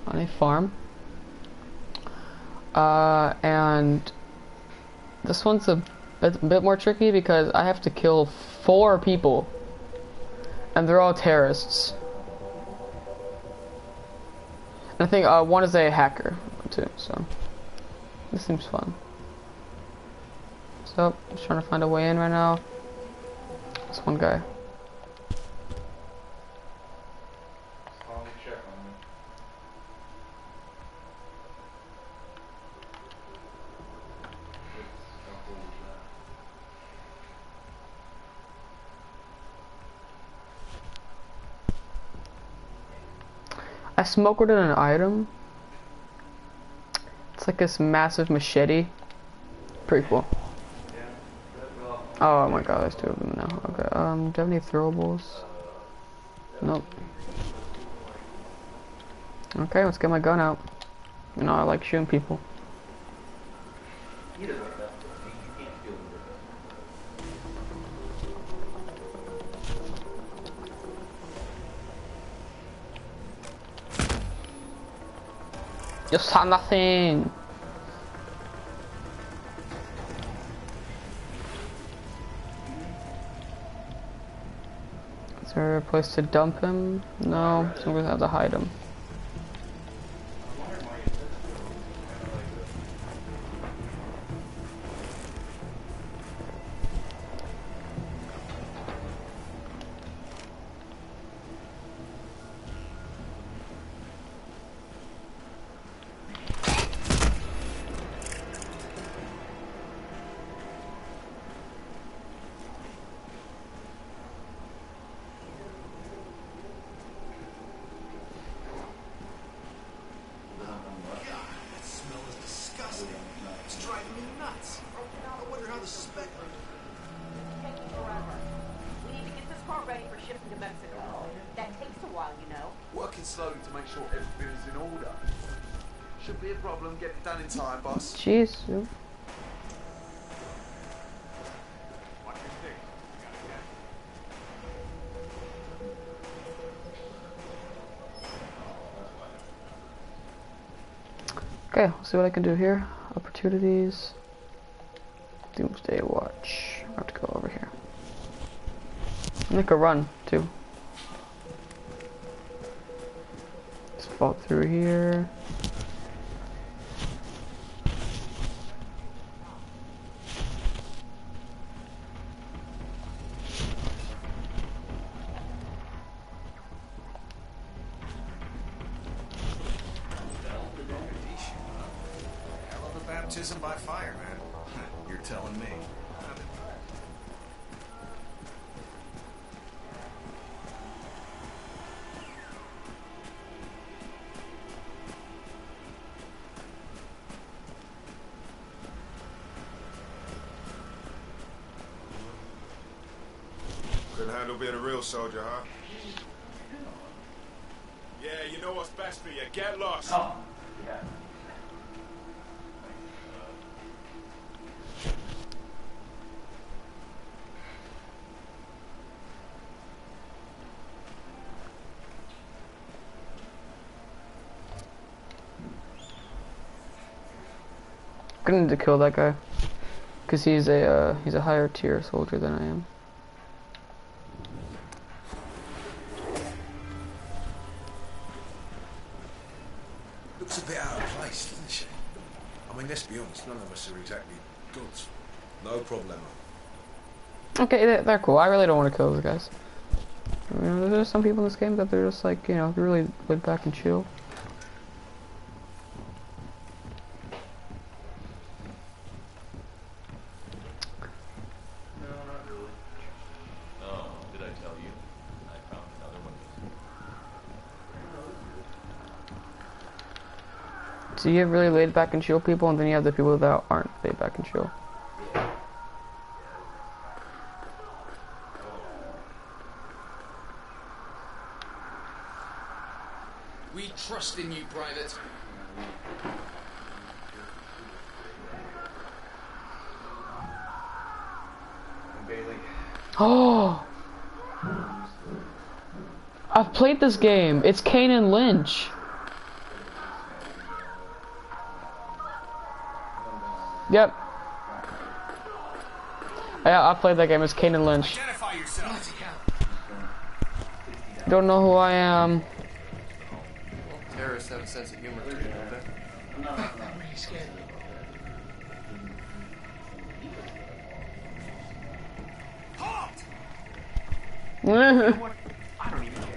on a farm. And this one's a bit more tricky because I have to kill 4 people. And they're all terrorists. And I think one is a hacker too, so this seems fun. So, just trying to find a way in right now. This one guy. I smoked in an item. It's like this massive machete. Pretty cool. Oh my god, there's 2 of them now. Okay, do you have any throwables? Nope. Okay, let's get my gun out. You know, I like shooting people. You saw nothing! Is there a place to dump him? No, so we're gonna have to hide him. Jeez. Okay, let's see what I can do here. Opportunities. Doomsday Watch. I have to go over here. Make a run, too. Let's fall through here. Baptism by fire, man. You're telling me. Couldn't handle being a real soldier, huh? Yeah, you know what's best for you. Get lost. Oh, yeah. I'm gonna need to kill that guy, cause he's a higher tier soldier than I am. Looks a bit out of place, doesn't she? I mean, let's be honest, none of us are exactly gods. No problemo. Okay, they're cool. I really don't want to kill those guys. You know, there's some people in this game that they're just like, you know, they're really laid back and chill. So you have really laid back and chill people, and then you have the people that aren't laid back and chill. We trust in you, Private. Oh! I've played this game. It's Kane and Lynch. Yep. I played that game as Kane Lynch. Identify yourself. Don't know who I am. Terrorists have a sense of humor too, don't they? I'm really scared. Halt! What? I don't even care.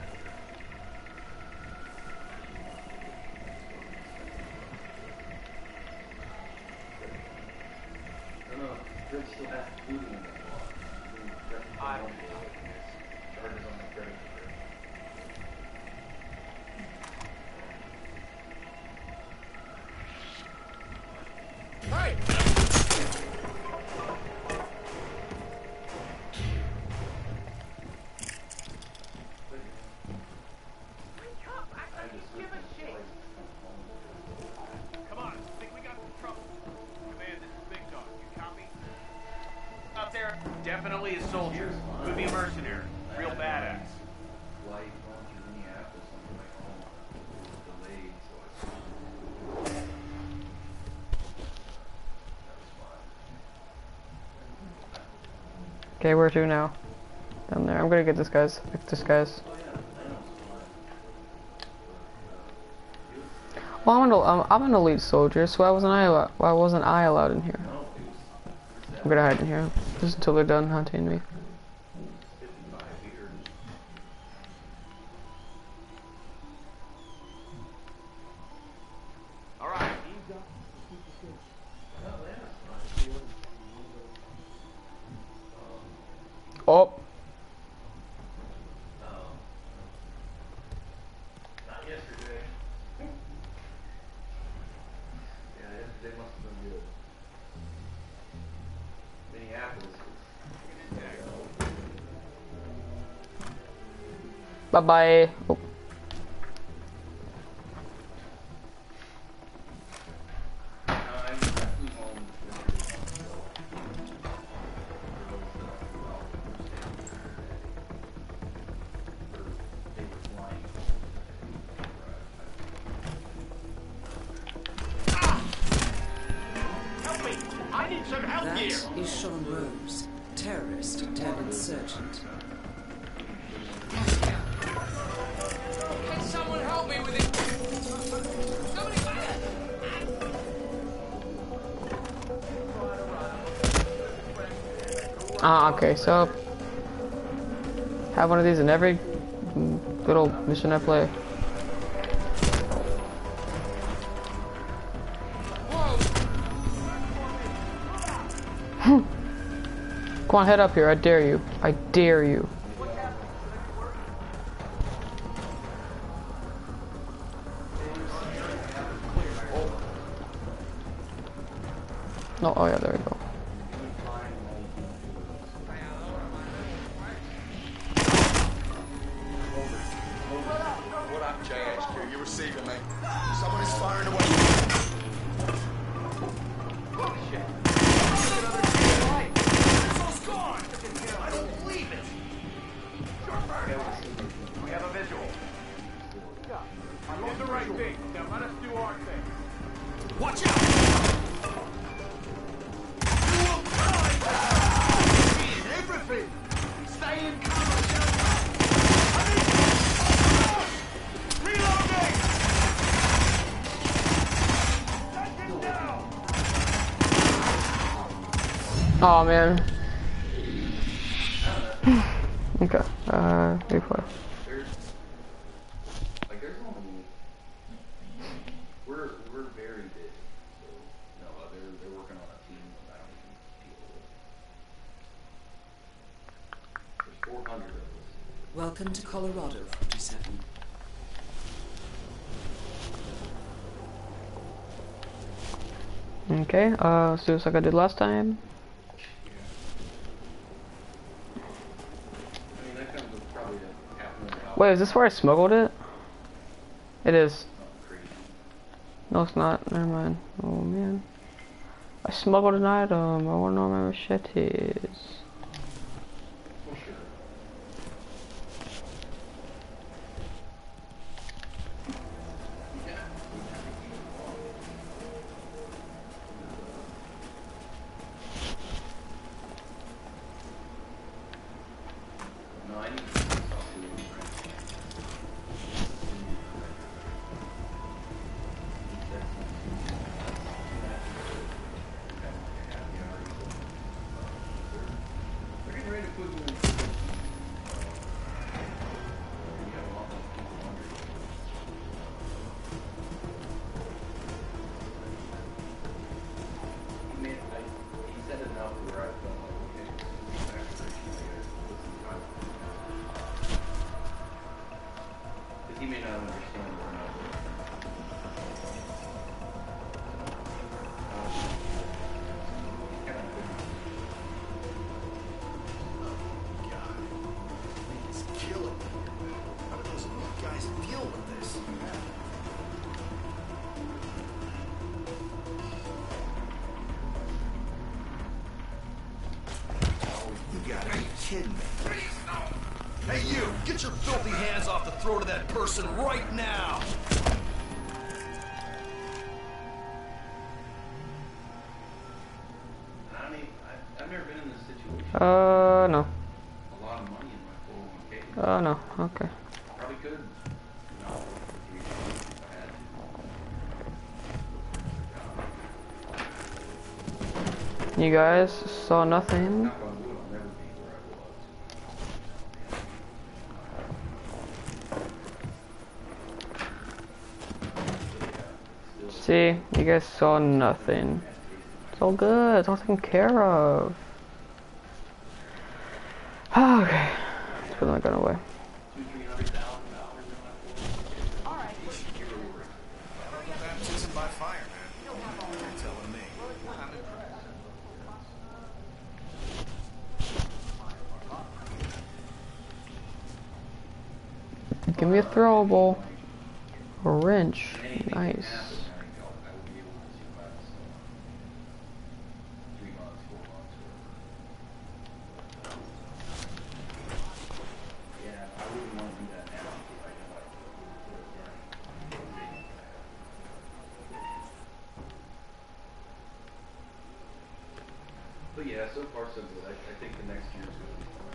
I don't care. Hey! Come on, I think we got some trouble. Command, this is Big Dog. You copy? Out there, definitely a soldier. Could be a mercenary. Real badass. Okay, where to now? Down there. I'm gonna get this guy's. Pick this guy's. Well, I'm an elite soldier, so why wasn't I allowed in here? I'm gonna hide in here just until they're done hunting me. All right. Oh. Bye bye. Oh. Help me! I need some help That here! is Sean Rose, terrorist turned insurgent. Can someone help me with it? Somebody Okay, so have one of these in every little mission I play. Come on, head up here. I dare you. I dare you. No, oh yeah, there we go. What up, JHQ? You receiving me? Someone is firing away. I don't believe it. We have a visual. I'm on the right thing. Now let us do our thing. Watch out! You will die! Everything! Stay in cover, reloading! Oh man. Okay. Replay. There's only we're very big, so no, they're working on a team that I don't even deal with. There's 400 of us. Welcome to Colorado, 47. Okay, let's do this like I did last time. I mean, that comes with probably a $500,000. Wait, is this where I smuggled it? It is. Crazy. No, it's not. Never mind. Oh man. I smuggled an item. I wanna know where my machete is. For sure. kidding me? Hey you, get your filthy hands off the throat of that person right now! I mean, I've never been in this situation. No. A lot of money in my 401k. No. Okay. Probably could. You know, for 3 months if I had to. You guys saw nothing. Knock on wood, I'll never be where I was. See, you guys saw nothing. It's all good. It's all taken care of. Okay. Let's put my gun away. Baptism by fire, man. You're telling me. I'm impressed. Give me a throwable. A wrench. Nice. But yeah, so far so good. I think the next year's going to be fun.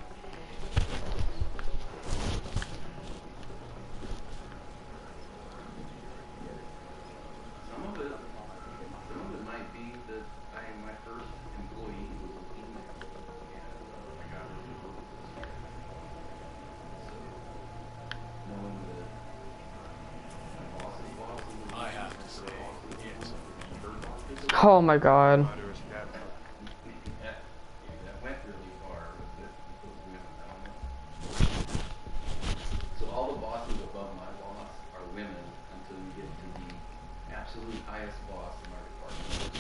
Some of it might be that my first employee was a female, and I got her to work with this year. So knowing that my boss's boss is I have to say, yes. her boss is Oh my god. that went really far with those women. I don't know. So all the bosses above my boss are women until you get to the absolute highest boss in my department.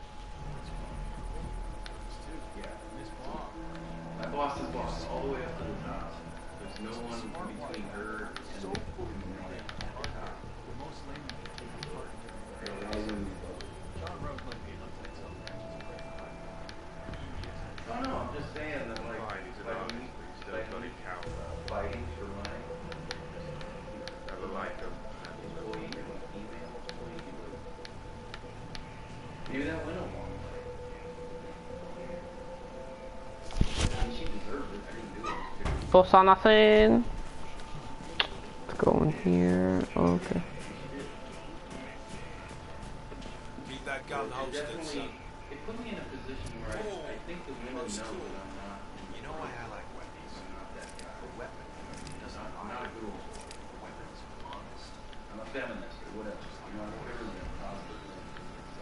Yeah. My boss's boss, all the way up to the top. There's no one between her and the women at the top. Oh no, I'm just saying that like fighting for my employee and female employee. Maybe that went a long way. I mean, she deserved it. I didn't do it. So saw nothing. Let's go in here. Okay. Keep that gun holstered, son. It put me in a position where I think the women know that I'm not. You know why I like weapons? I'm not that guy. A weapon. I'm not a girl. Weapons are honest. I'm a feminist or whatever. You know, whatever the positive thing is.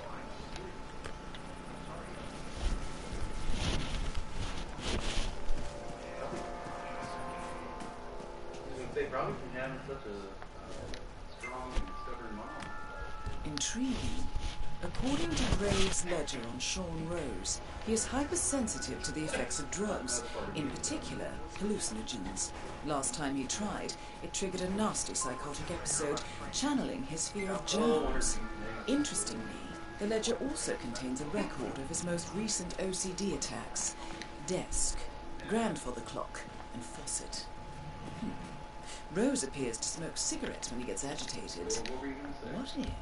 They probably from having such a strong and stubborn mom. Intriguing. According to Graves' ledger on Sean Rose, he is hypersensitive to the effects of drugs, in particular hallucinogens. Last time he tried, it triggered a nasty psychotic episode, channeling his fear of germs. Interestingly, the ledger also contains a record of his most recent OCD attacks: desk, grandfather clock, and faucet. Rose appears to smoke cigarettes when he gets agitated. What were you going to say? What if?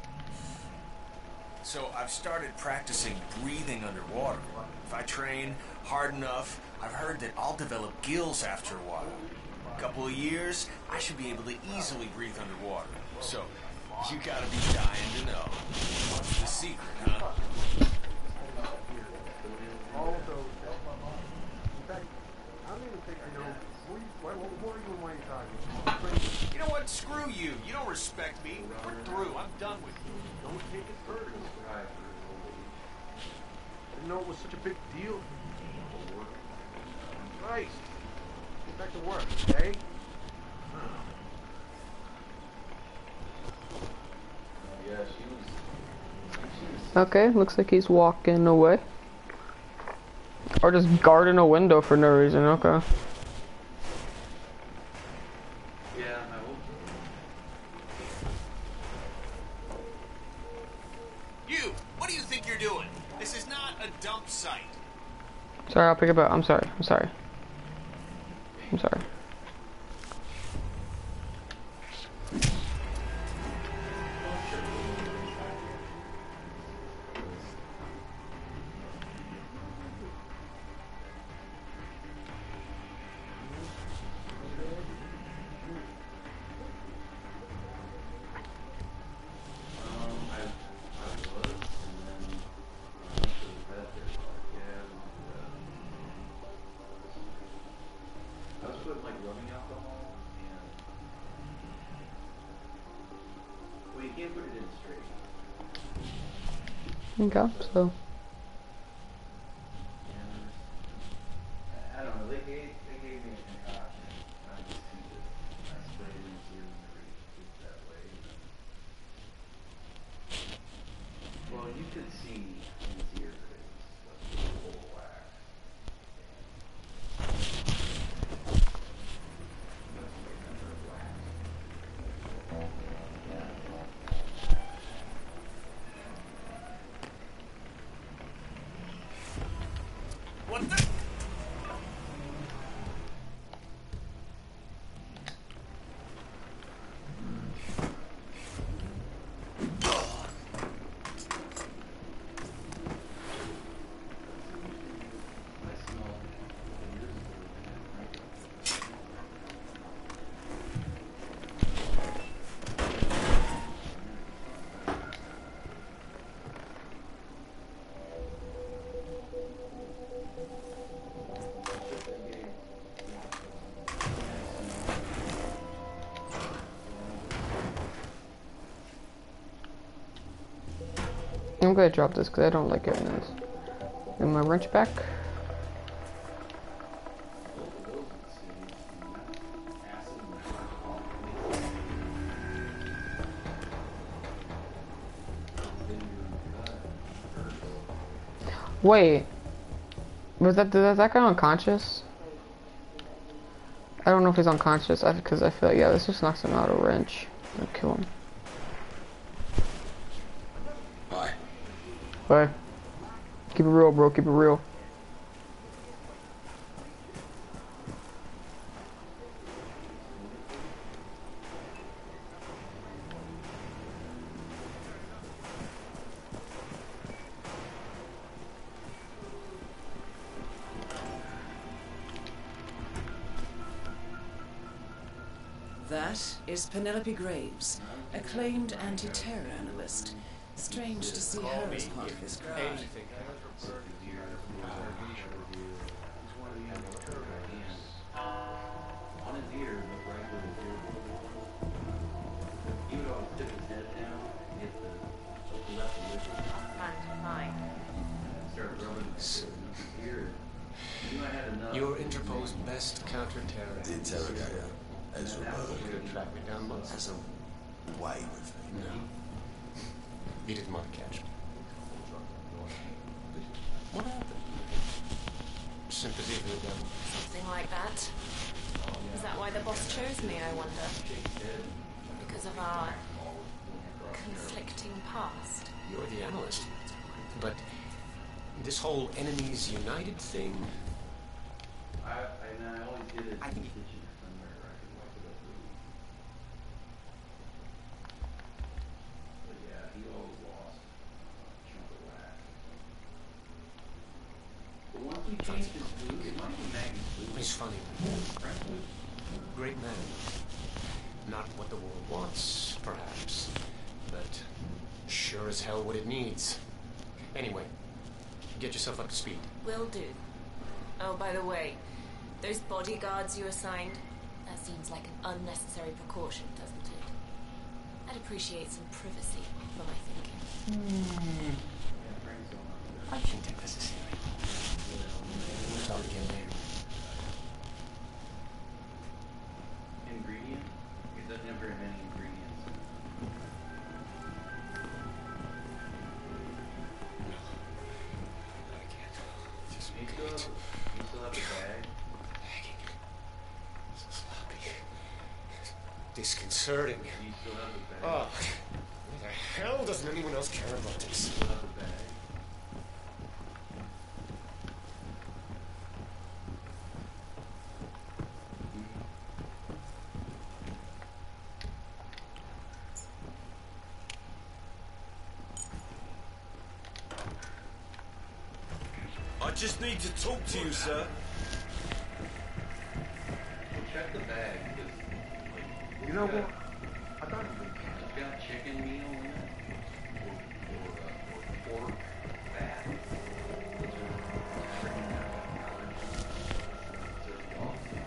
So I've started practicing breathing underwater. If I train hard enough, I've heard that I'll develop gills after a while. A couple of years, I should be able to easily breathe underwater. So, you gotta be dying to know. What's the secret, huh? All of those. In fact, I don't even think I know. What are you and why are you talking? You know what? Screw you. You don't respect me. We're through. I'm done with you. Don't take it personal. Didn't know it was such a big deal. Christ. Get back to work, okay? Yeah, she was. Okay, looks like he's walking away. Or just guarding a window for no reason, okay. Yeah, I will. You! What do you think you're doing? This is not a dump site. Sorry, I'll pick it up. I'm sorry. I'm sorry. Okay, so I don't know. They gave me a concoction. I just heat it. I sprayed it in serum and everything that way. Well, you could see in his ear that it was like full of wax. What the? I'm gonna drop this because I don't like getting this. And my wrench back. Wait, was that guy unconscious? I don't know if he's unconscious because I feel like, yeah, this just knocks him out. A wrench and kill him. Hi. Hey, keep it real, bro. Keep it real. That is Penelope Graves, acclaimed anti-terror analyst. Strange to see her as part of this crowd. On his ear, looked right where his ear was. He would always tip his head down and get the left liquid. Start rubbing his ear. You might have enough. Your interposed best counter-terror. The interrogator, Ezra Berg, You could track me down once. has a way with me. No. You didn't want to catch me. What happened? Sympathy for the devil. Something like that. Is that why the boss chose me, I wonder? Because of our conflicting past? You're the analyst. But this whole enemies united thing, I always did it I in the think- kitchen or somewhere where I could wipe it up really easy. But yeah, he always lost a chunk of wax. But once we changed his food, it might be Maggie's food. he's funny. Frank's food. Great man. Not what the world wants, perhaps, but sure as hell what it needs. Anyway, get yourself up to speed. Will do. Oh, by the way, those bodyguards you assigned, that seems like an unnecessary precaution, doesn't it? I'd appreciate some privacy for my thinking. I think that's necessary. We'll talk again later. Ingredient? It doesn't have very many ingredients. I can't. Just You still have the bag? begging. So sloppy. Disconcerting. You still have the bag? Oh, why the hell doesn't anyone else care about this? You still have the bag? just need to talk to you, sir. Well, check the bag, because, like, You know what? I thought it was it's got chicken meal in it, or pork fat. Those are freaking college. They're awesome.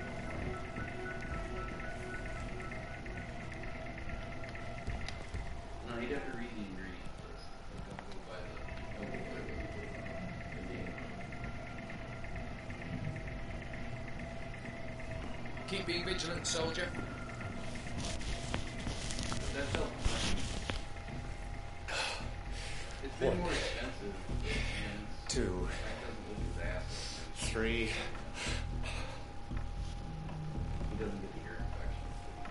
No, you'd have to read the ingredient list. Don't go by the name. Keep being vigilant, soldier. That's helpful. It's been more expensive, and 2, Frank doesn't look his ass. 3. He doesn't get the ear infection.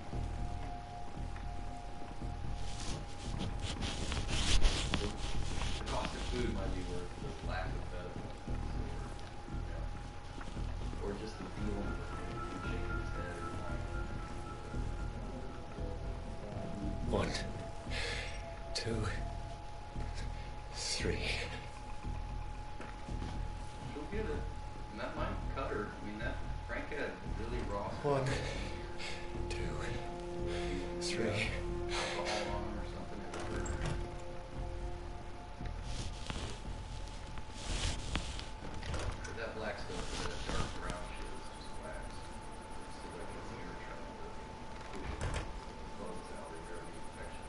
The cost of food might be worth the lack of benefit. Or just the feeling of shaking his head. 1, 2, 3. She'll get it. And that might cut her. I mean, that Frank had really raw 1, 2, 3. alcohol on him or something. It would hurt her. But that black stuff, that dark brown shit is just wax. So that gets the ear trying to push it. Bugs out of there, the infection.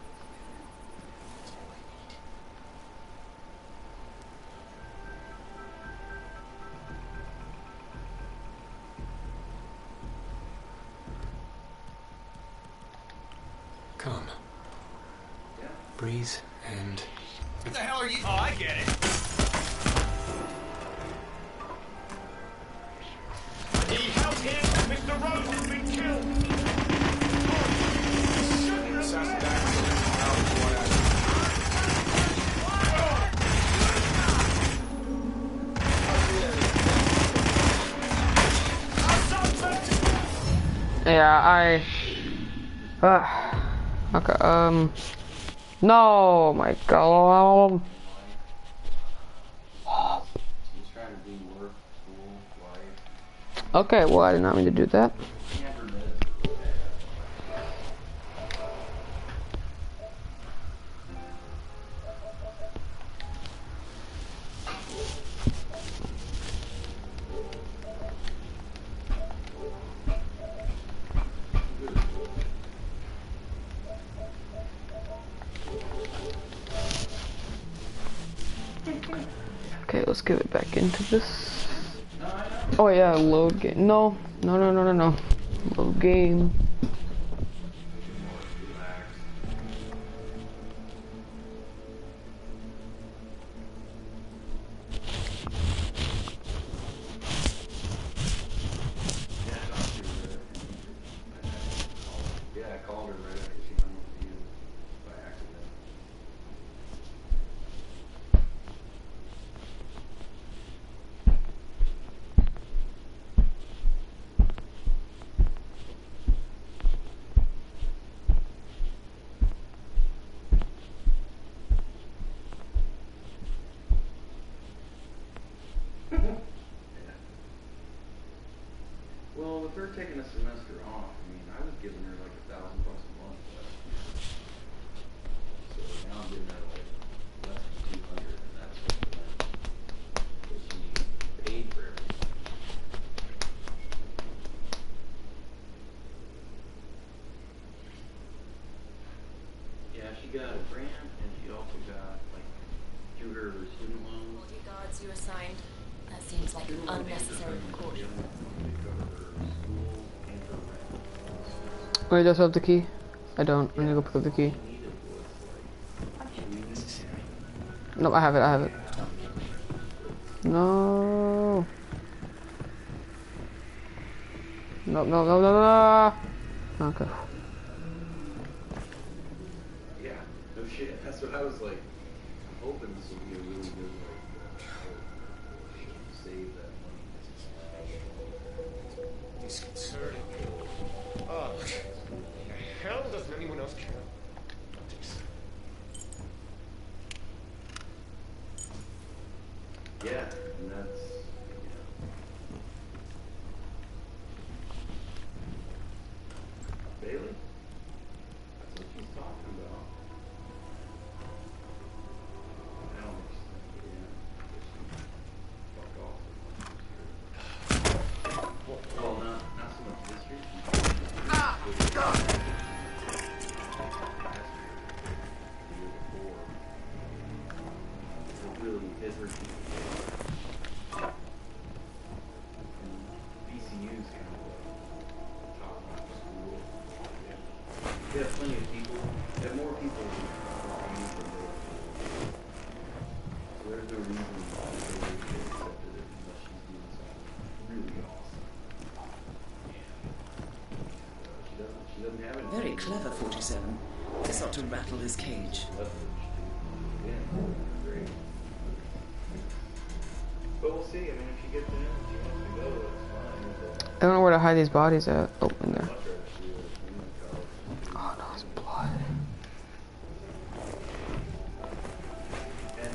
Come. Yeah. Breathe and... What the hell are you? Oh, I get it. Need help here? Mr. Rose has been killed. Yeah, okay, no, my God. He's trying to do work, school, life. Okay, well, I did not mean to do that. He had her meds for really bad. Okay, let's give it back into this. Oh yeah, load game. No. Load game. Yeah, I called her right after she hung up with you by accident. Well, with her taking a semester off, I mean, I was giving her like $1,000 a month last year. So now I'm getting her like less than 200, and that's what she paid for everything. Yeah, she got a grant, and she also got like through her student loans. Bodyguards you assigned. That seems like an unnecessary precaution. Wait, does I have the key? I don't. I need to go pick up the key. No, I have it. No. No. Okay. Yeah, no shit. That's what I was like. I'm hoping this will be a really good like save that money. Disconcerting. Oh, the hell doesn't anyone else care? Yeah, and that's did her GPA. VCU's kind of a top-notch school. They have plenty of people. They have more people than they have. So there's no reason why they would get accepted unless she's doing something really awesome. And she doesn't have it. Very clever, 47. This ought to rattle his cage. Yeah, great. But we'll see. I mean, if she gets in, if she wants to go, it's fine. I don't know where to hide these bodies at. Oh, in there. Much rather see her as human college. Oh no, it's blood. And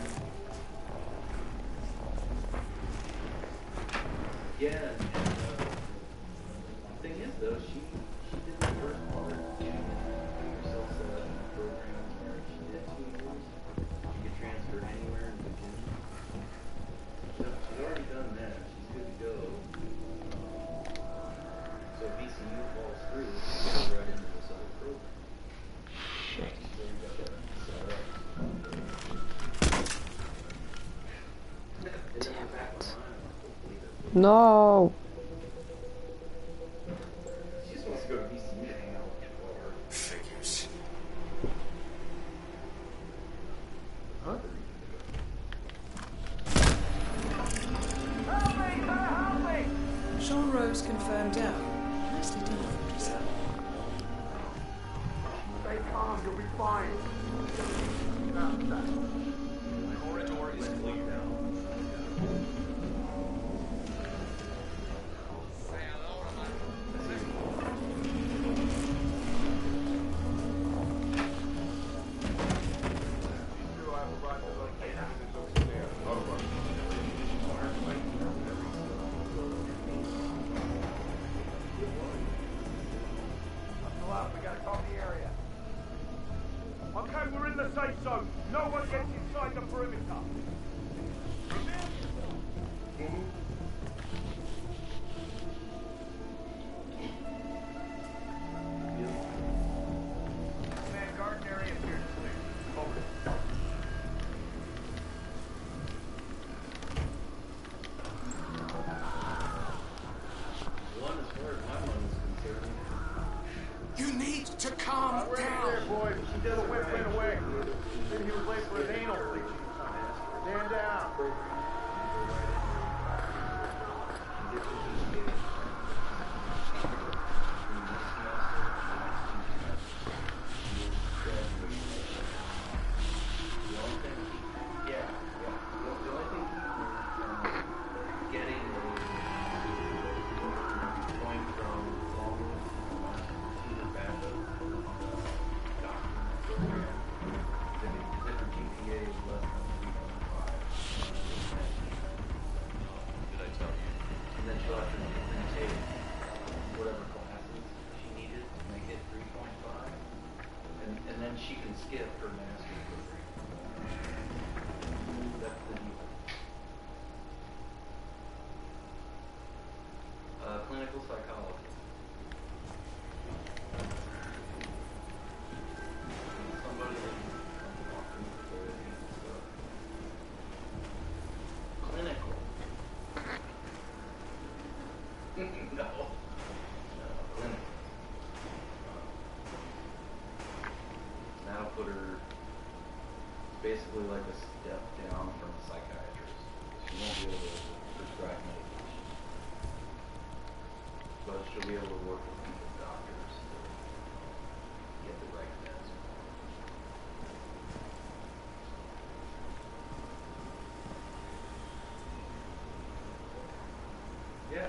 yeah, the thing is though, she did the first part. She herself set up in a program where she did 2 years. She could transfer anywhere in Virginia. So she's already done that. She's good to go. So if VCU falls through, she goes right into this other program. Shit. So we got that set up. And then we're back online. Hopefully that No. she just wants to go to VCU to hang out with her. Figures. Huh? Sean Rose confirmed down. Nicely done, 47. Stay calm, you'll be fine. Corridor is clear. Buckle up, we gotta talk the area. Okay, we're in the safe zone. No one gets inside the perimeter. Man, garden area appears clear. Over. One, as far as my money is concerned, You need to calm Right down. there, boys. The whip ran away. Maybe he was late for his anal bleaching or something. Stand down. And then she'll have to retake whatever classes she needed to make it 3.5. And then she can skip her master's program. That's the deal. Clinical psychology. Somebody that you can walk through before they do stuff. Clinical. No. No, clinical. That'll put her basically like a step down from a psychiatrist. She won't be able to prescribe medication. But she'll be able to work with people's doctors to get the right meds. Yeah.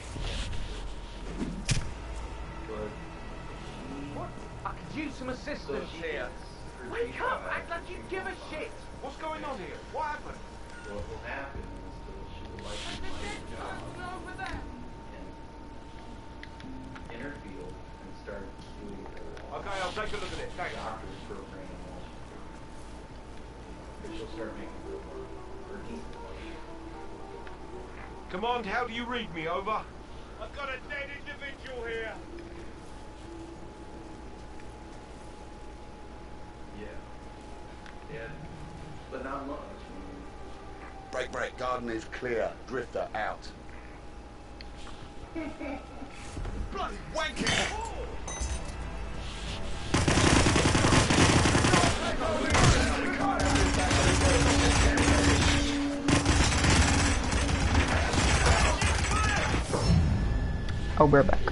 But What? I could use some assistance she here. gets her Wake up! G5. Act like you give a shit! What's going on here? What happened? What will happen is that she will likely find a job in her field and start doing her Okay, I'll take a look at it. Thanks. doctor's program while she's doing it. And she'll start making real money, or decent money. Command, how do you read me? Over. I've got a dead individual here. Yeah. Yeah. But not much. I mean, Break. Garden is clear. Drifter out. Bloody wanking! Oh, we're back.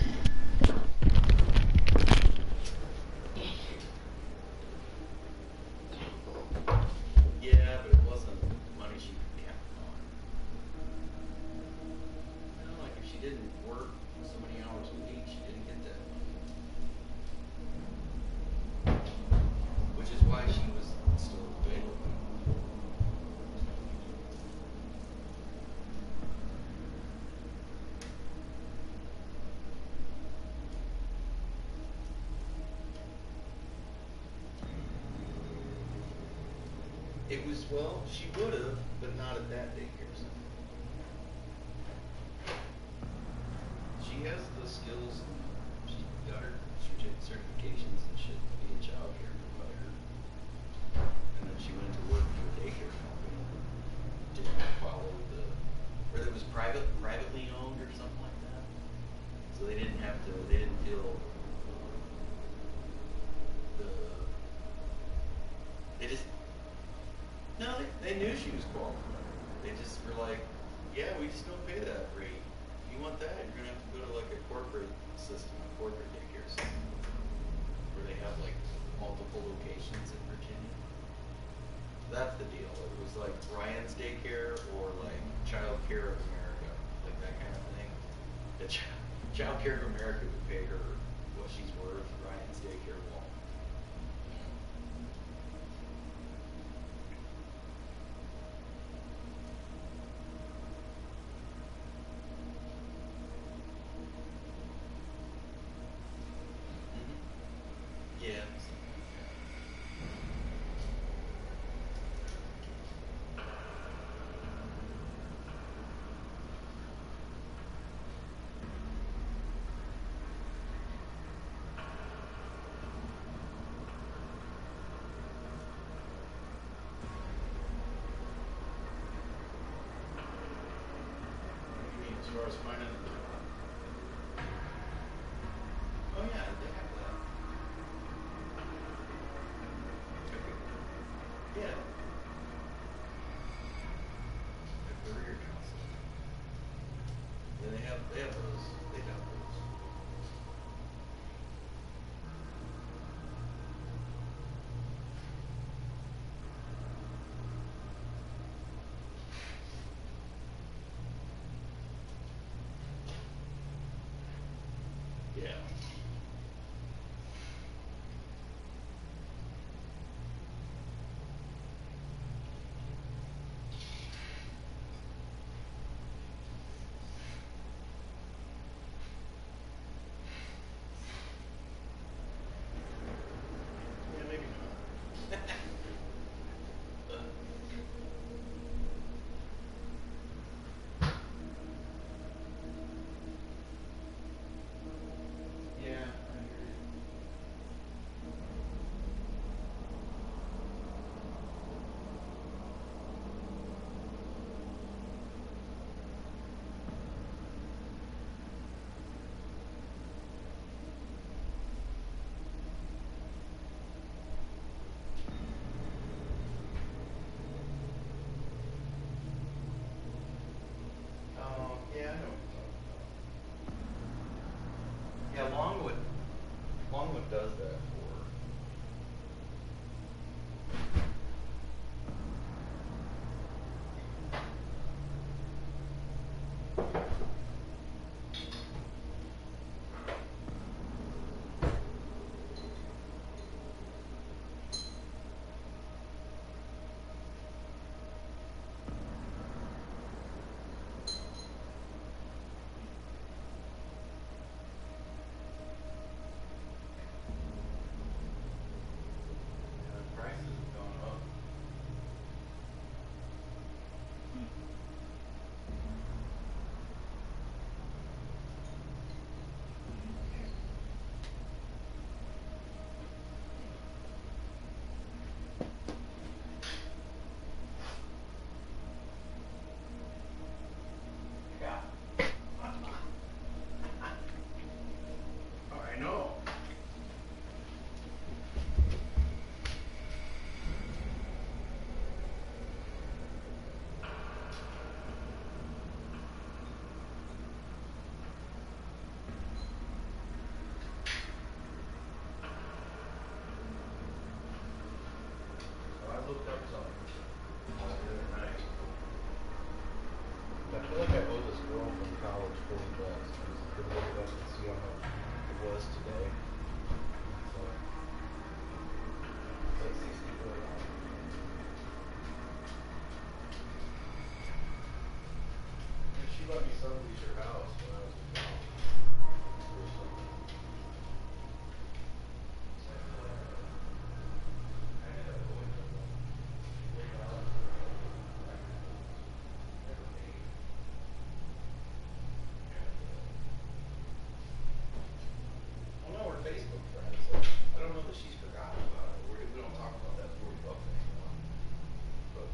Yeah, but it wasn't money she could count on. You know, like if she didn't work so many hours a week, she didn't get that money. Which is why she was still available. It was, well, she would have, but not at that daycare center. She has the skills. She got her certifications and shit to be a child care provider. And then she went to work for a daycare company. Didn't follow or it was privately owned or something like that. So they didn't feel they knew she was qualified. They just were like, yeah, we just don't pay that rate. If you want that, you're gonna have to go to like a corporate system, a corporate daycare system, where they have like multiple locations in Virginia. That's the deal. It was like Ryan's Daycare or like Child Care of America, like that kind of thing. The Child Care of America would pay her what she's worth. Ryan's Daycare won't. Yeah. As far as finding the oh yeah, they have that. Yeah. A career counselor. Yeah, they have those. They have those. Yeah. Yeah, maybe not. Yeah, I hear you. Oh, yeah, I know what you're talking about. Yeah, Longwood does that for hooked up something the other night. I feel like I owe this girl from college $40. I could look it up and see how much it was today. So, it's like $64. And she let me sublease her house when I was in college. Or something. I ended up owing them $40. Never paid. Well, no, we're Facebook friends, so I don't know that she's forgotten about it. We don't talk about that $40 anymore. But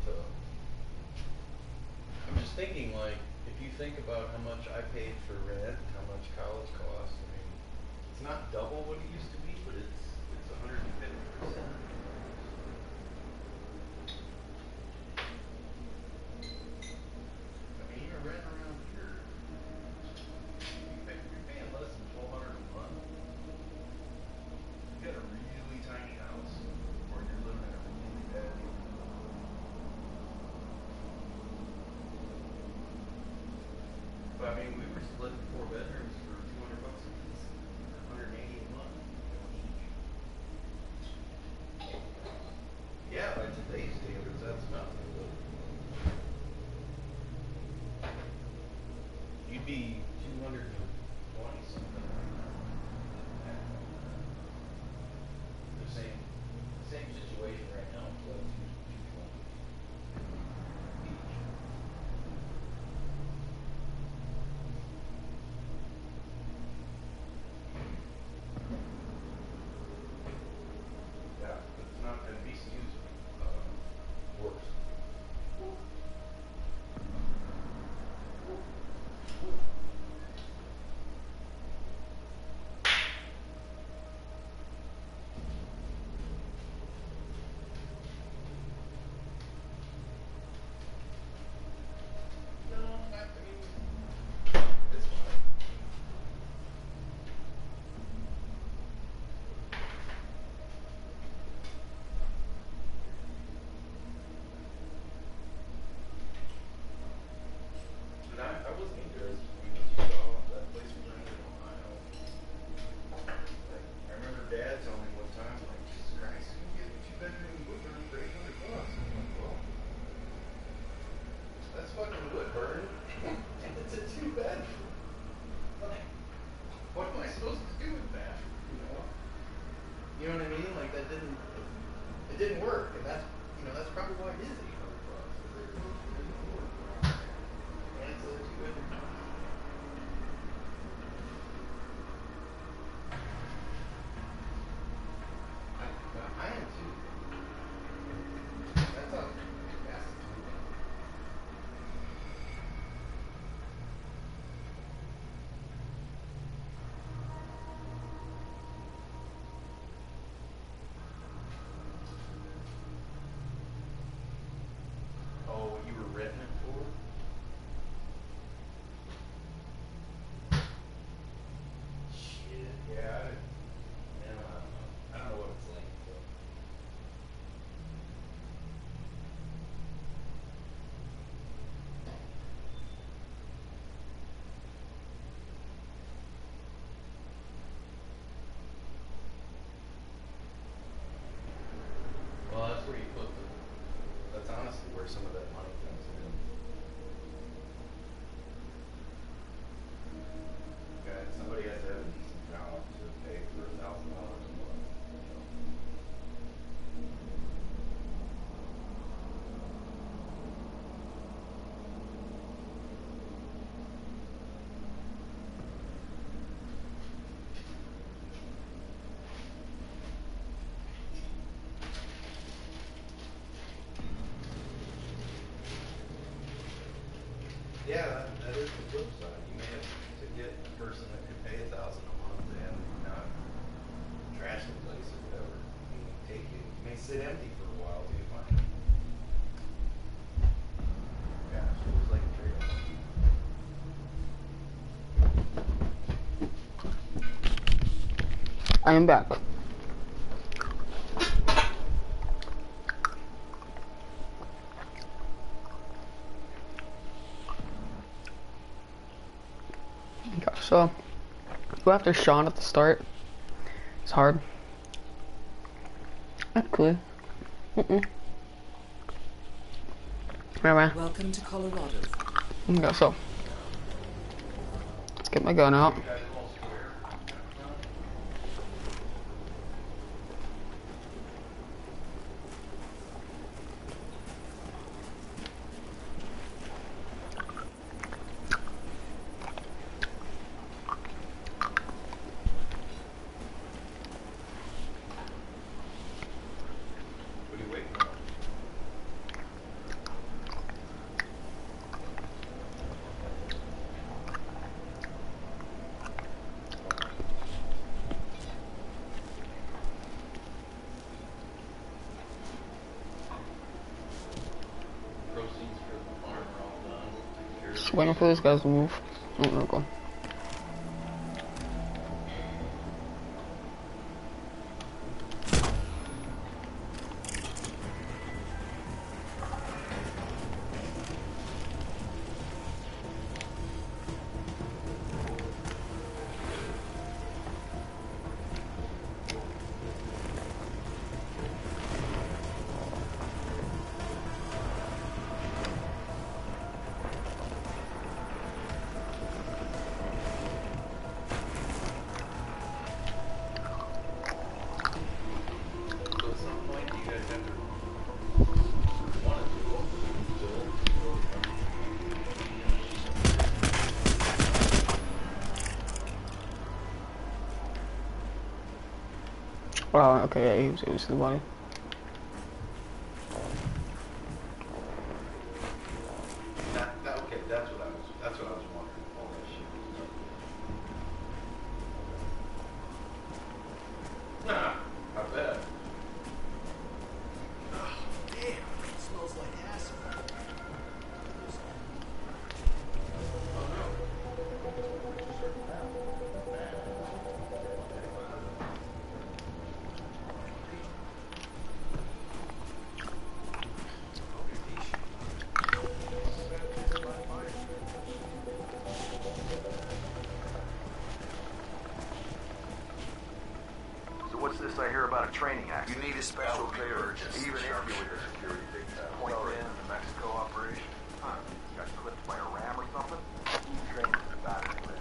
I'm just thinking, like, if you think about how much I paid for rent, how much college costs, I mean, it's not double what it used to be, but it's 150%. I mean, your rent around here, you're paying less than $1,200 a month. You got a really tiny house, or you're living in a really bad neighborhood. But I mean, we were splitting 4 bedrooms for $200 a piece, $180 a month each. Yeah, by today's standards, that's nothing. But you'd be 220 something. The same situation right now. So that's 220 each. Yeah, it's not, and VCU's worse. No, I mean, it's fine. And I wasn't either, as you saw that place we rented in Ohio. Like, I remember Dad telling me one time, like, Jesus Christ, you can get a 2-bedroom wood burn for $800. I'm like, well, that's fucking wood burn. And it's a 2-bedroom. Like, what am I supposed to do with that? You know what I mean? Like, it didn't work, and that's probably why it is $800. It didn't work. And it's a 2-bedroom house. I am too. That's a massive movement. Oh, what you were renting it for? Shit, yeah. I don't know what it's like. So. Well, that's where you put that's honestly where some of that money comes in. Okay, somebody has to have a decent job to pay for $1,000 a month. Yeah, that is the flip side. You may have to get a person that could pay $1,000 a month and not trash the place or whatever. I mean, it may sit empty for a while till you find it. Yeah, so it was like a trade-off. I am back. So, go after Sean at the start. It's hard. Actually. Right. Welcome to Colorado. Okay, so. Let's get my gun out. What are you waiting on? Proceeds for the farm are all done. Take care of Just waiting for these guys to move. Oh, there we go. So at some point, you guys have to want to do Oh, okay, yeah, he was the body. Okay, that's what I was wondering. All that shit. Nah, I bet. Damn, it smells like asphalt. So what's this I hear about a training accident? You need a special clearance, even if you're with the security big point in the Mexico operation. Huh? Got clipped by a ram or something? Trained in the battery rim.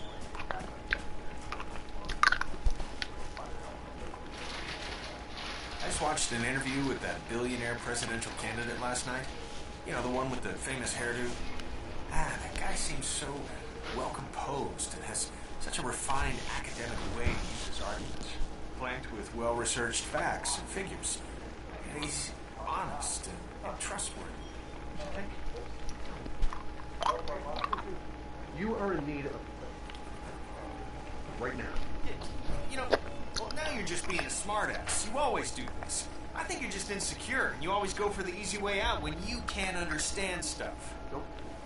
I just watched an interview with that billionaire presidential candidate last night. You know, the one with the famous hairdo. That guy seems so well composed and has such a refined academic way to use his arguments, flanked with well-researched facts and figures. And he's honest and trustworthy. You are in need of right now. You know, well, now you're just being a smartass. You always do this. I think you're just insecure, and you always go for the easy way out when you can't understand stuff. Nope.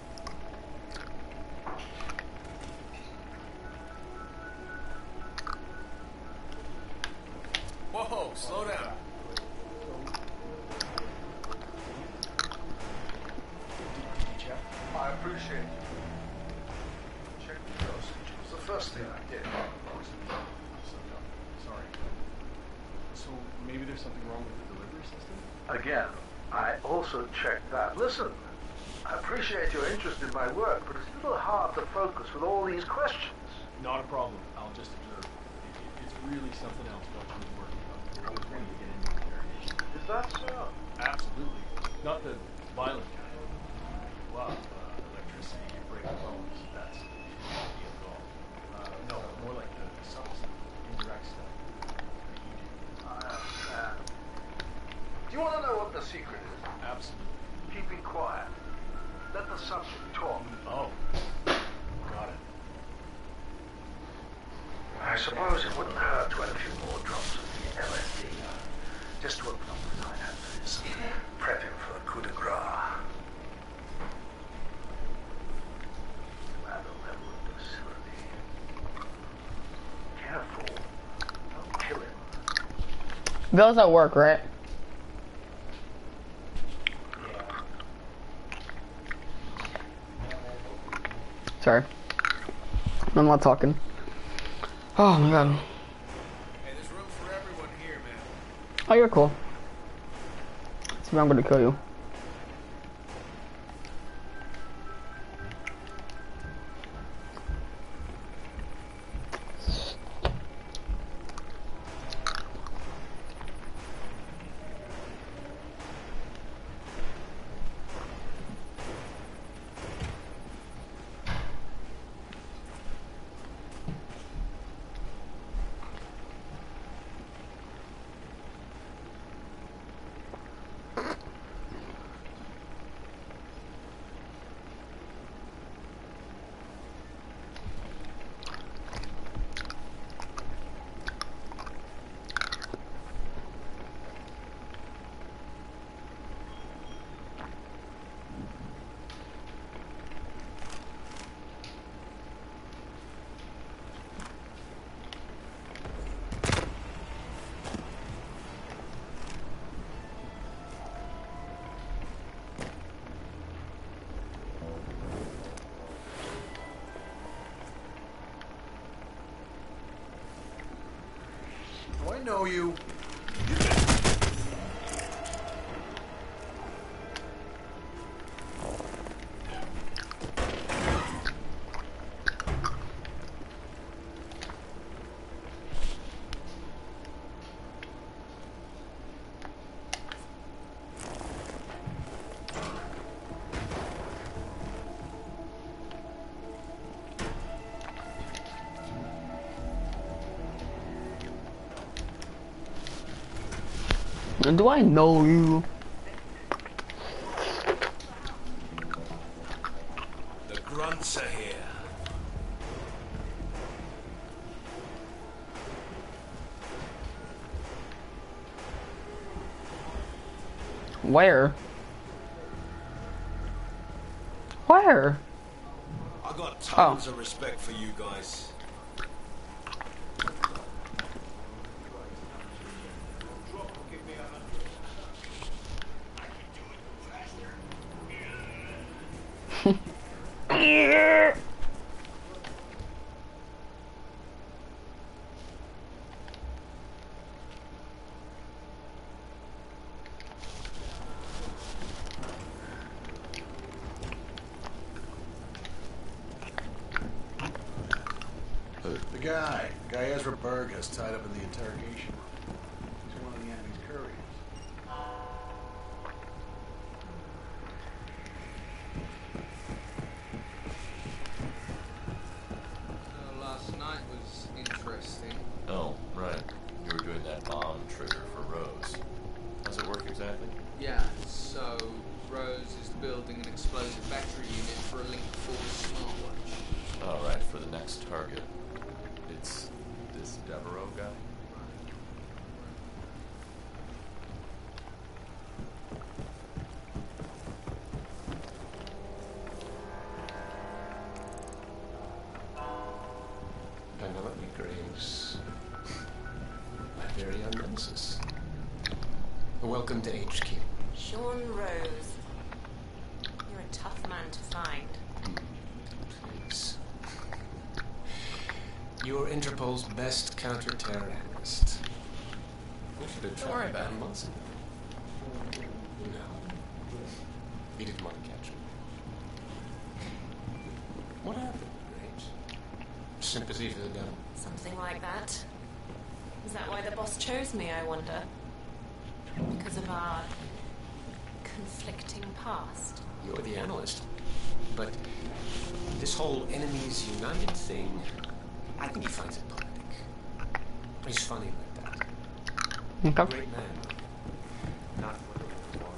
Whoa, slow down. Did you check? I appreciate you. Check the dosage. It was the first thing I did. Sorry. So maybe there's something wrong with the delivery system? Again, I also checked that. Listen, I appreciate your interest in my work, but it's a little hard to focus with all these questions. Not a problem. I'll just observe. It's really something else what you was working on. We're always wanting to get into the interrogation. Is that so? Absolutely. Not the violent kind. Well, electricity, breaking bones, that's not the at all. No, more like the subtle stuff, indirect stuff. I understand. Do you want to know what the secret is? Absolutely. Keeping quiet. Let the subject talk. Oh. Got it. I suppose it wouldn't hurt to add a few more drops of the LSD. Just to open up the finances. Prep him for a coup de grace. To add a level of facility. Careful. Don't kill him. Bill's at work, right? Sorry. I'm not talking. Oh my god. Hey, there's room for everyone here, man. Oh, you're cool. So I'm gonna kill you. Do I know you? Do I know you? The grunts are here. Where? Where? I got tons of respect for you guys. The guy Ezra Berg has tied up in the interrogation room. He's one of the enemy's couriers. Last night was interesting. Oh, right. You were doing that bomb trigger for Rose. How's it work exactly? Yeah, so Rose is building an explosive battery unit for a Link 4 smartwatch. All right, for the next target. It's this Devereaux guy? Penelope Graves. My very own nemesis. Welcome to HQ. Sean Rose. You're a tough man to find. Please. You're Interpol's best counter-terror analyst. We should have Don't worry tried about that it. months ago. No. He didn't want to catch me. What happened, Graves? Sympathy for the devil? Something like that. Is that why the boss chose me, I wonder? Because of our conflicting past? You're the analyst. But this whole enemies united thing, I think he finds it poetic. He's funny like that. Okay. Great man. Not what he was.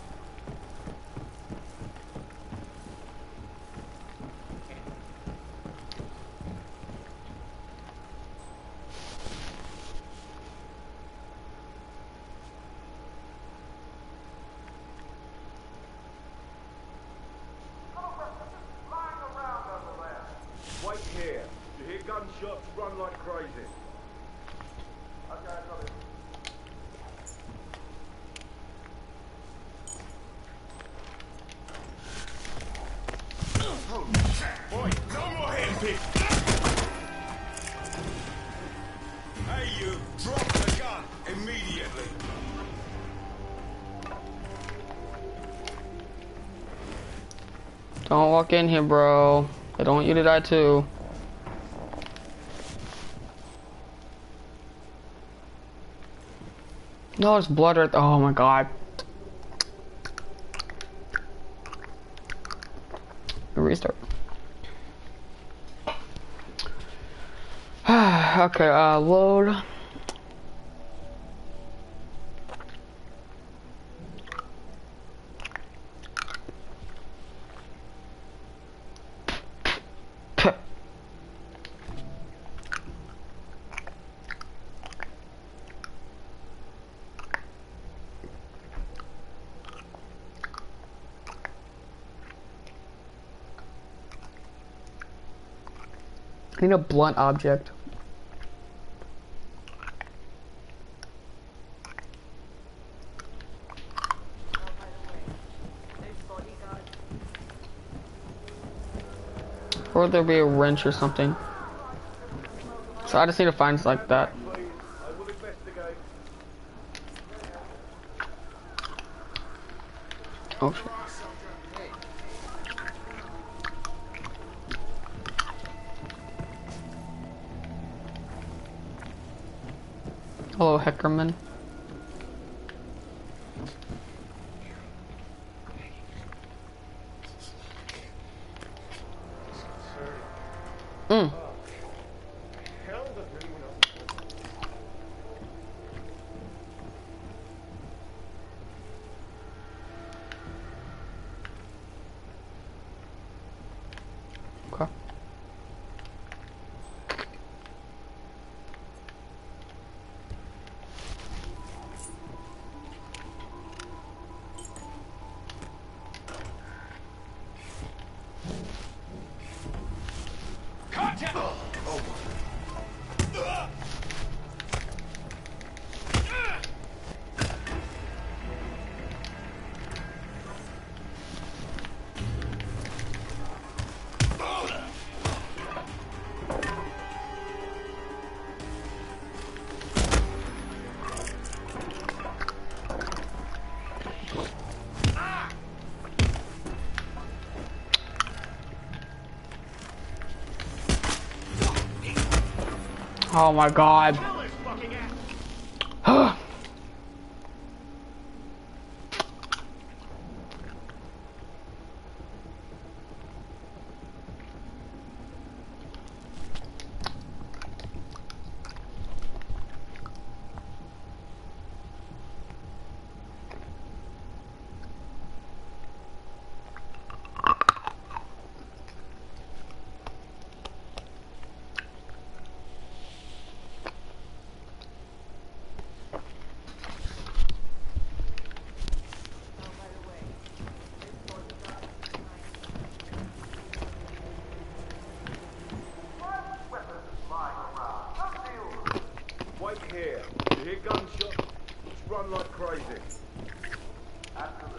Wait here. You hear gunshots, run like crazy. Okay, I got it. Don't walk in here, bro. I don't want you to die too. No, it's blood right there. Oh my god. Restart. Okay, load. I need a blunt object. Or there'll be a wrench or something. So I just need to find like that. I will investigate. Oh shit. Hello, Heckerman. Okay. Oh my god. Wait here. You hear gunshots? Just run like crazy. Absolutely.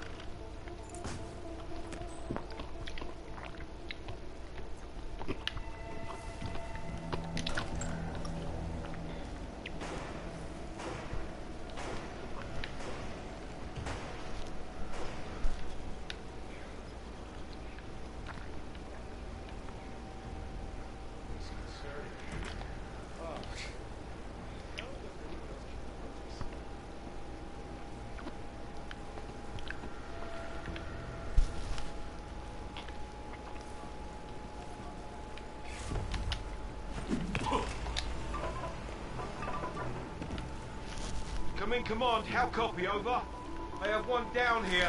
Come in, command. How copy, over? I have one down here.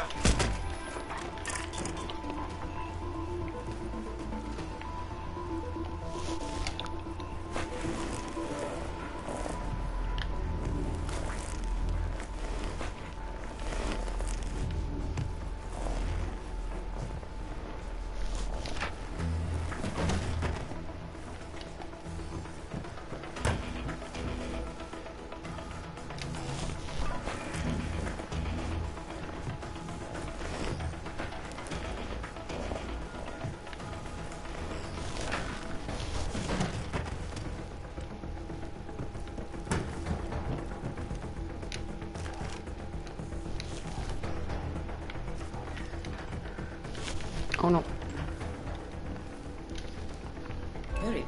Oh no.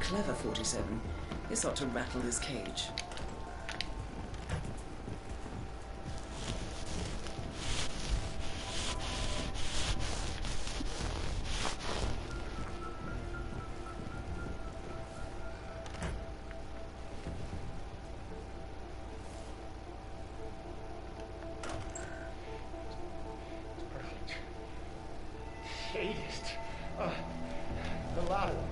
clever, 47. This ought to rattle his cage. Sadist. The lot of them.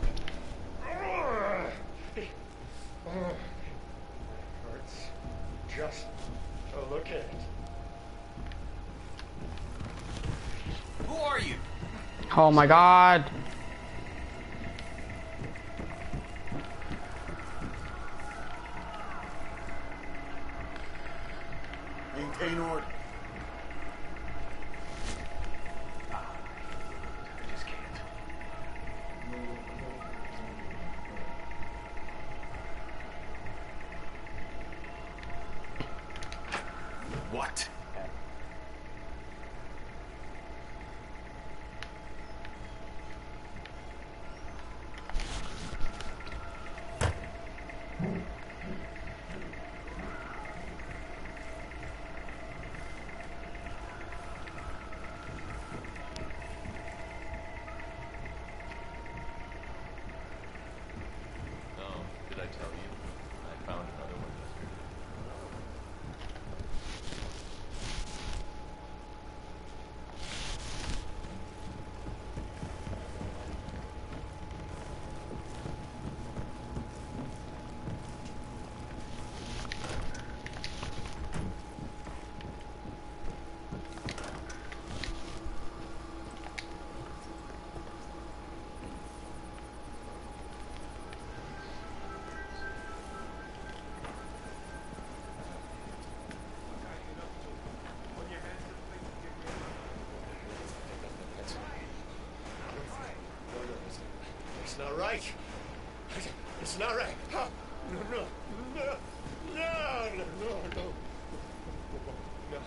Hurts just to look at it. Who are you? Oh my god. Maintain order. What? Oh, did I tell you? I found another one yesterday. It's not right. It's not right. No, no, no, no, no, no, no. No.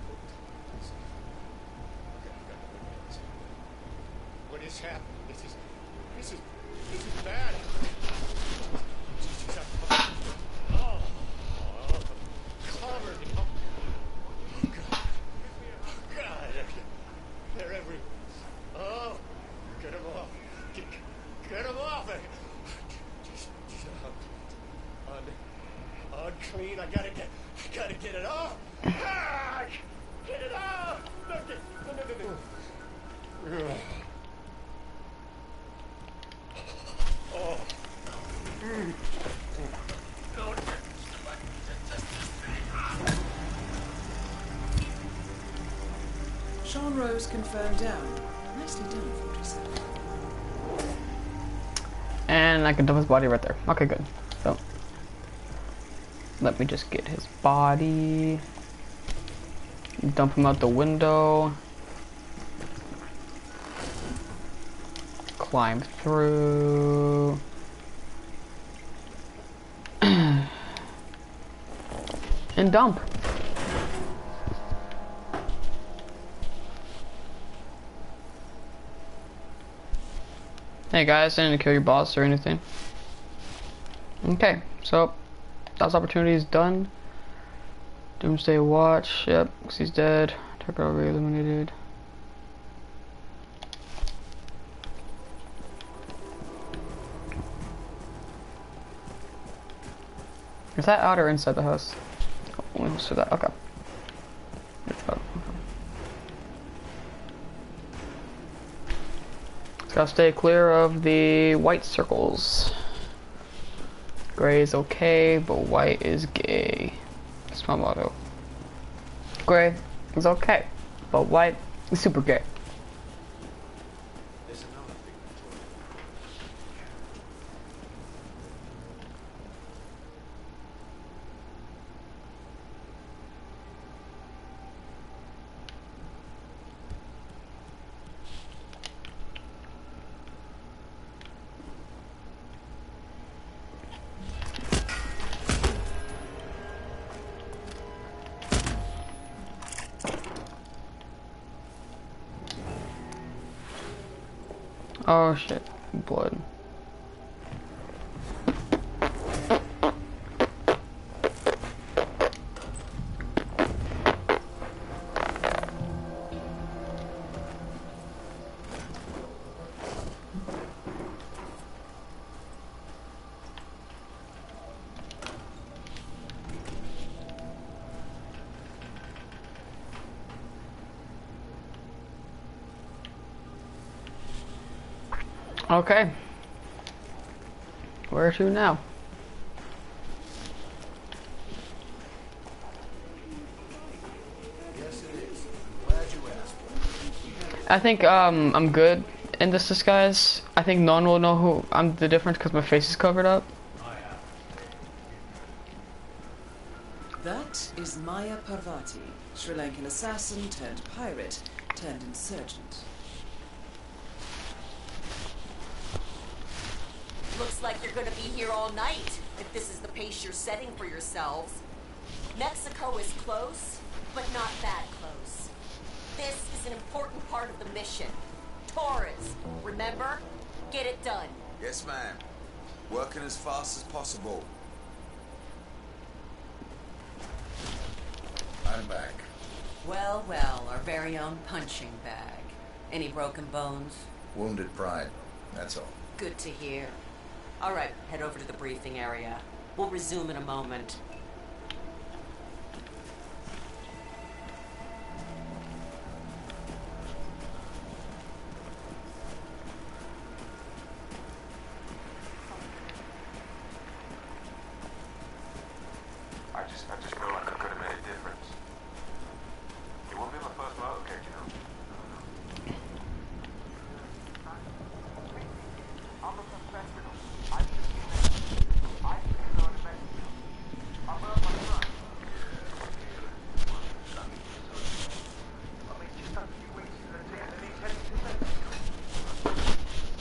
What is happening? This is bad. Oh, covered. Oh, God. Oh, God. They're everywhere. Oh, get them off. Get them off! Just unclean. I gotta get it off. Ah, get it off! No. Oh. Sean Rose confirmed down. Nicely done, 47. And I can dump his body right there. Okay, good. So, let me just get his body. Dump him out the window. Climb through. And dump. Hey guys, I didn't kill your boss or anything. Okay, so that's opportunities done. Doomsday Watch, yep, because he's dead. Target already eliminated. Is that out or inside the house? Oh, let's do that, okay. Gotta stay clear of the white circles. Gray is okay, but white is gay. That's my motto. Gray is okay, but white is super gay. Oh shit, blood. Okay. Where to now? Yes, it is. Glad you asked. I think I'm good in this disguise. I think no one will know who I'm the difference because my face is covered up. That is Maya Parvati, Sri Lankan assassin turned pirate turned insurgent. Looks like you're gonna be here all night, if this is the pace you're setting for yourselves. Mexico is close, but not that close. This is an important part of the mission. Torres, remember? Get it done. Yes, ma'am. Working as fast as possible. I'm back. Well, well, our very own punching bag. Any broken bones? Wounded pride, that's all. Good to hear. All right, head over to the briefing area. We'll resume in a moment. I just feel like I could have made a difference. You won't be my first motorcade, you know. I'm a professional. I should know the message. I'm my son. I mean, just a few weeks ago, and he's heading to Mexico.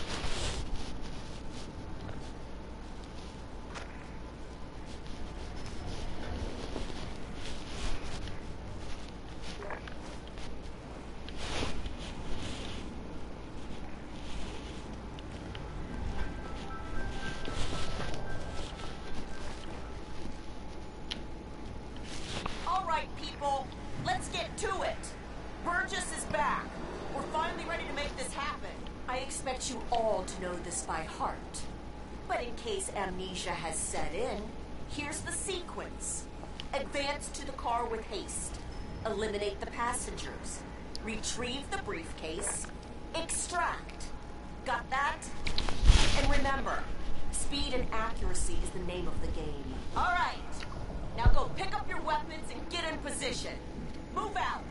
All right, people, let's get to it. Burgess is back. We're finally ready to make this happen. I expect you all to know this by heart. But in case amnesia has set in, here's the sequence. Advance to the car with haste. Eliminate the passengers. Retrieve the briefcase. Extract. Got that? And remember, speed and accuracy is the name of the game. All right. Now go pick up your weapons and get in position. Move out.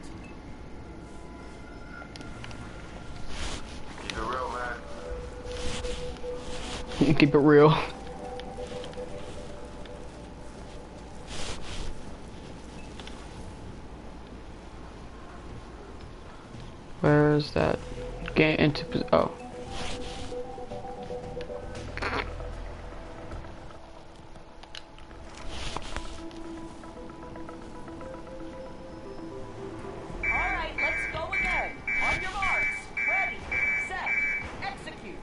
Keep it real, man. Keep it real. Where's that? Get into oh. All right, let's go again. On your marks. Ready, set, execute.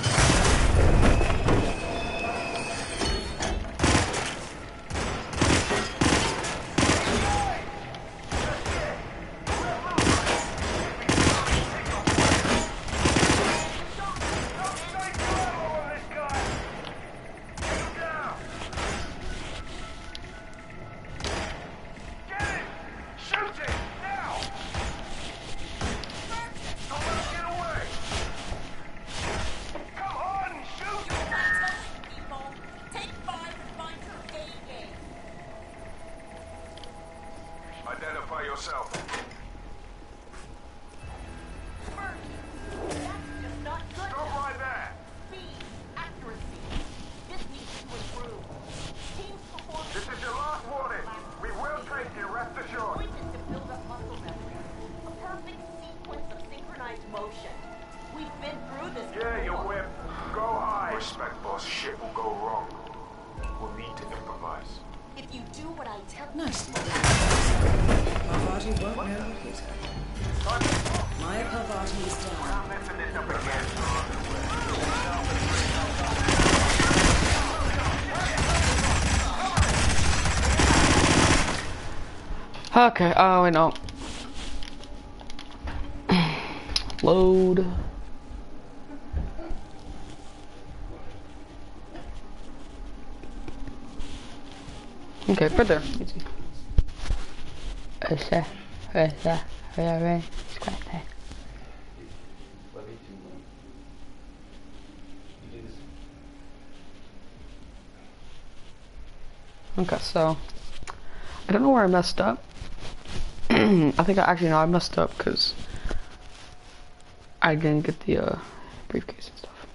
Identify yourself. Stop right there. Speed, accuracy. This needs to improve. Team's performance. This is your last warning. We will take you, rest assured. Poison to build up muscle memory. A perfect sequence of synchronized motion. We've been through this Yeah, you before. whip. Go high. Respect, boss. Shit will go wrong. We'll need to improvise. If you do what I tell you. Nicely done. Parvati won't know what hit her. Maya Parvati is down. I'm messing this up again. Okay, oh wait, no. Load. Okay, right there. Easy. Okay, so I don't know where I messed up. I think I messed up because I didn't get the briefcase and stuff.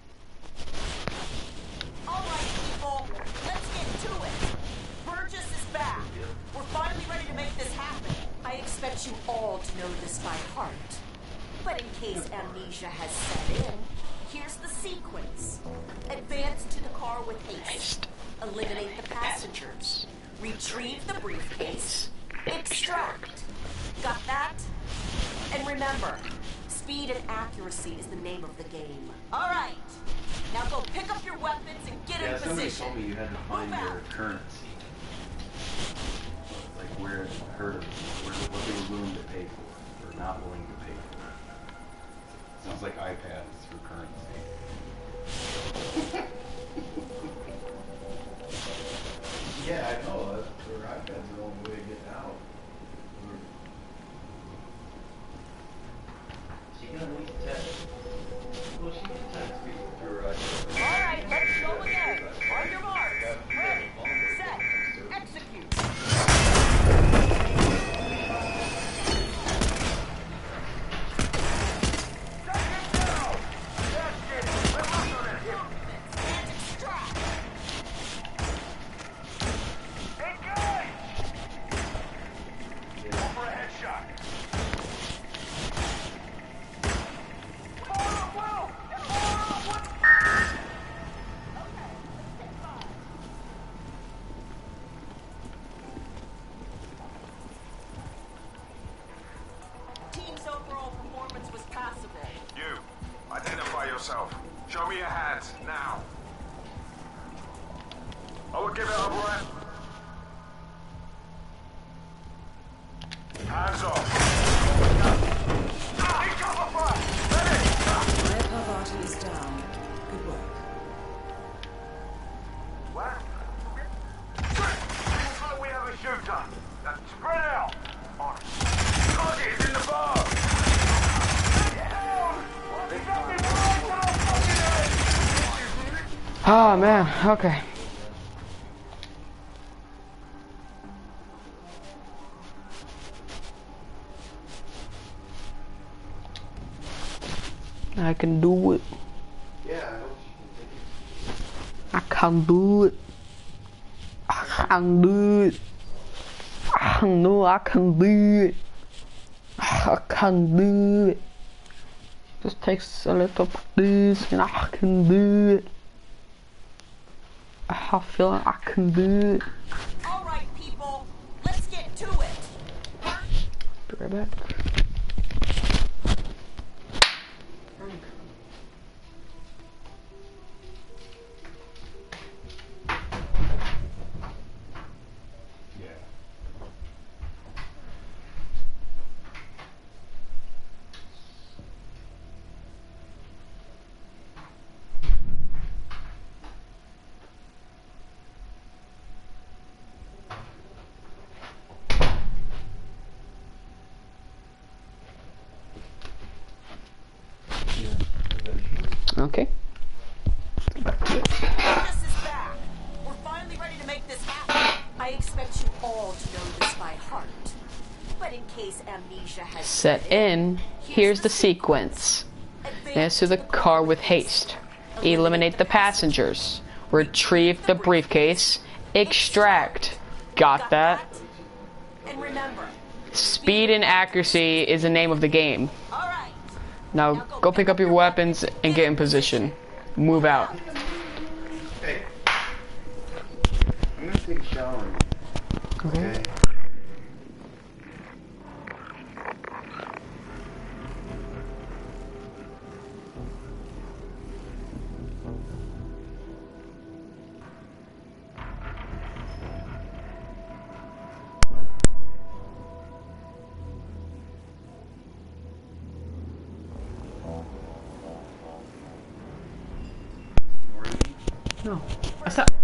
Alright, people, let's get to it. Burgess is back. We're finally ready to make this happen. I expect you all to know this by heart. But in case amnesia has set in, here's the sequence. Advance to the car with haste. Eliminate the passengers. Retrieve the briefcase. Extract. Got that? And remember, speed and accuracy is the name of the game. All right. Now go pick up your weapons and get in somebody position. told me you had to find your currency. Like where it hurt, what they were willing to pay for, or not willing to pay for. Sounds like iPads through currency. Yeah, I know. Their iPads are the only way to get out. She can at least text. Well, she can text people through her iPad. All right, let's go again. On your mark. Ready, set, execute. And extract. Go for a headshot. Team's overall performance was passable. You, identify yourself. Show me your hands, now. I will give it a breath. Hands off. Red Parvati is down. Good work. What? Looks like we have a shooter. Now spread out. Target is in the bar. Oh man, okay. I can do it. Yeah, I hope she can take it. I can do it. I can do it. I know I can do it. I can do it. Just takes a little practice and I can do it. I have a feeling I can do it. All right, people, let's get to it. Be right back. Okay. Burgess is back. We're finally ready to make this happen. I expect you all to know this by heart. But in case amnesia has Set in. Here's the sequence. Advance to the car with haste. Eliminate the passengers. Retrieve the briefcase. Extract. Got that? And remember, Speed and accuracy is the name of the game. all right. Now go pick up your weapons and get in position. Move out. Hey, I'm gonna take a shower. Okay. No. What's up?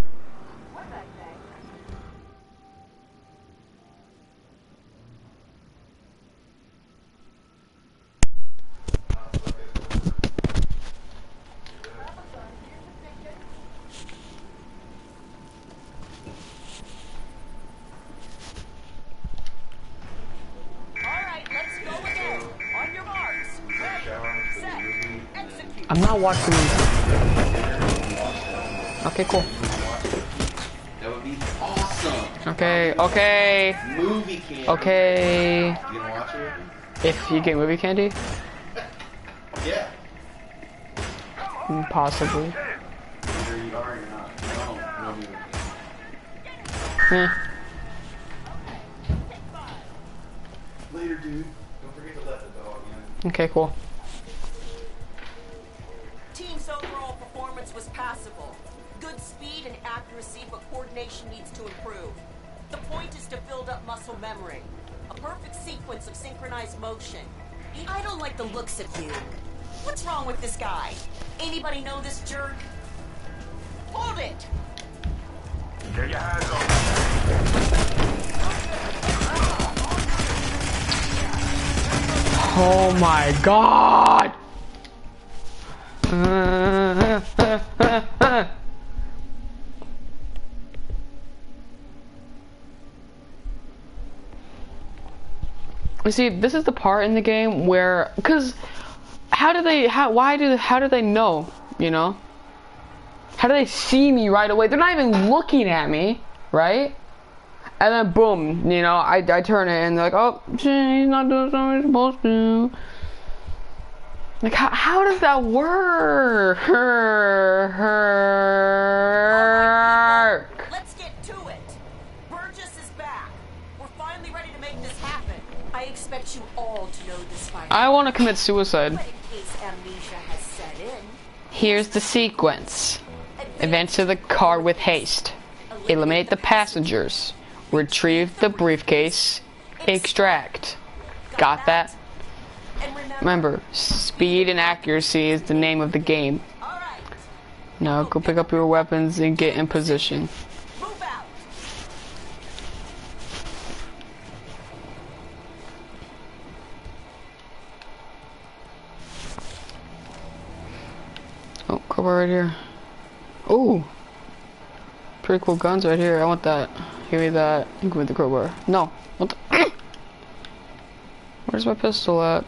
I'm not watching movies. Okay, cool. That would be awesome. Okay, okay. Movie candy. Okay. You gonna watch it with me? If you get movie candy? Yeah. Possibly. Either you are or you're not. No movie candy. Eh. Later, dude. Don't forget to let the dog in. Okay, cool. Team's overall performance was passable. Good speed and accuracy, but coordination needs to improve. The point is to build up muscle memory. A perfect sequence of synchronized motion. I don't like the looks of you. What's wrong with this guy? Anybody know this jerk? Hold it! Get your hands on. Oh my god! You see, this is the part in the game where, cause how do they know, you know? How do they see me right away? They're not even looking at me, right? And then boom, you know, I turn it and they're like, oh, he's not doing something he's supposed to. Like, how does that work? Let's get to it. Burgess is back. We're finally ready to make this happen. I expect you all to know this by now. I want to commit suicide. But in case amnesia has set in, Here's the sequence. Advance to the car with haste. Eliminate the passengers. Retrieve the briefcase. Extract. Got that? Remember, speed and accuracy is the name of the game. Now go pick up your weapons and get in position. Oh, crowbar right here. Ooh. Pretty cool guns right here. I want that. Give me that. Give me the crowbar. No. What the Where's my pistol at?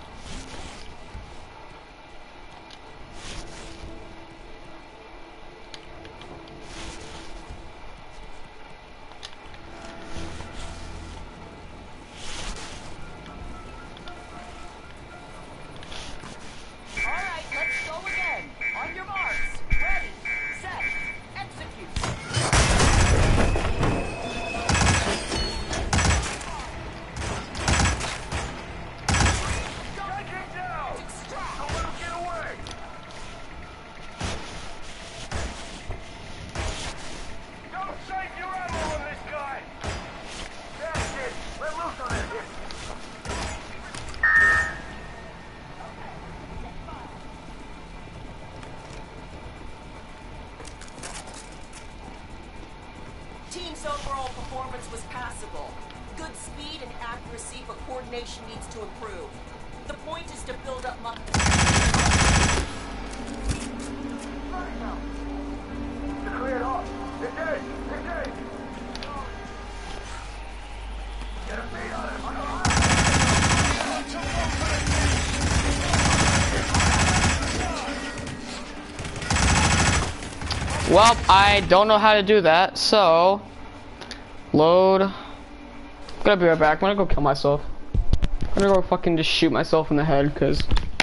Team's overall performance was passable. Good speed and accuracy, but coordination needs to improve. The point is to build up muscle. Clear it off. Engage! Engage! Get a beat on him! Well, I don't know how to do that, so load. I'm gonna be right back. I'm gonna go kill myself. I'm gonna go fucking just shoot myself in the head, cause